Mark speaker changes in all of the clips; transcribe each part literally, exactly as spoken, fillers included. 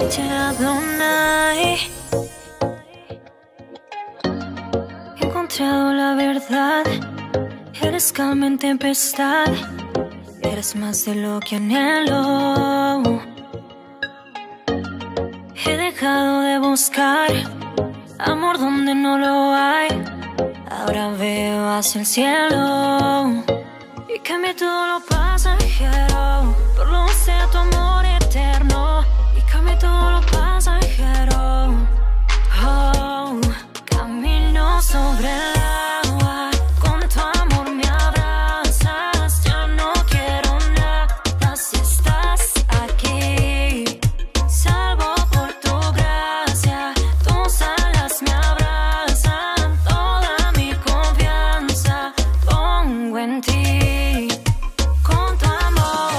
Speaker 1: Adonai, he encontrado la verdad. Eres calma en tempestad, eres más de lo que anhelo. He dejado de buscar amor donde no lo hay. Ahora veo hacia el cielo y cambié todo lo pasajero por lo sé tu amor eterno. Y cambié todo lo pasajero. Oh, camino sobre el agua. Con tu amor me abrazas. Ya no quiero nada si estás aquí. Salvo por tu gracia. Tus alas me abrazan. Toda mi confianza pongo en ti. Con tu amor.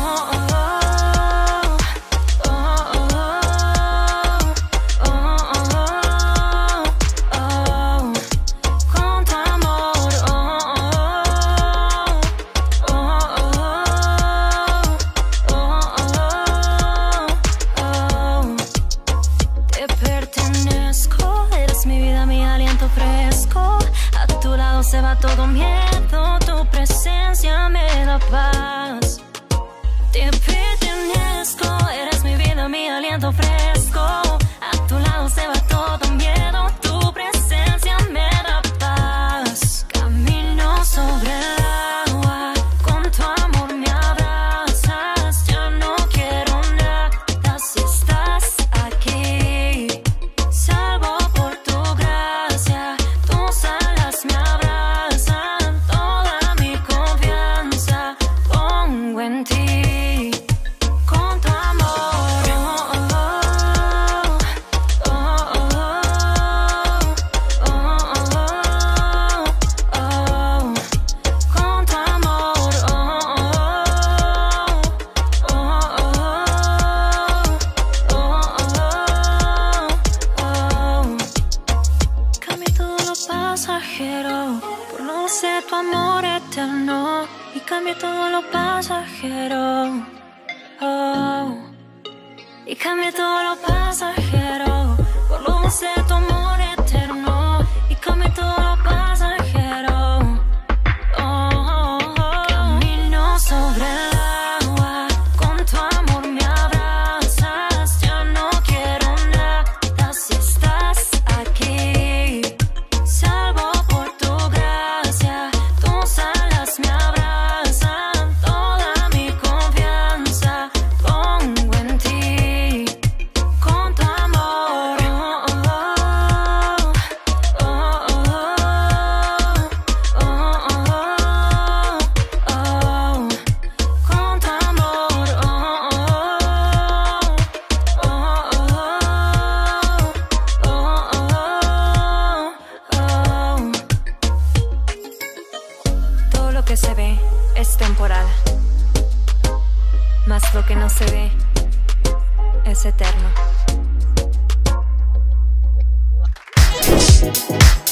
Speaker 1: Se va todo miedo, tu presencia me da paz. Te pertenezco, eres mi vida, mi aliento fresco. A tu lado se va todo miedo, tu presencia me da paz. Camino sobre el agua, con tu amor me abrazas. Ya no quiero nada si estás aquí. Salvo por tu gracia, tus alas me abrazan. En ti, con tu amor, oh, oh, oh, oh, oh, oh, oh, con tu amor, oh, oh, oh, oh, oh. Cambié todo lo pasajero por no ser tu amor eterno. Y cambié todo lo pasajero, oh. Y cambié todo lo pasajero por lo dulce de tu amor eterno. Y cambié todo lo pasajero, oh, oh, oh. Camino sobre el agua, con tu amor me abrazas. Ya no quiero nada si estás aquí. Salvo por tu gracia, tus alas me abrazan. Que se ve es temporal, mas lo que no se ve es eterno.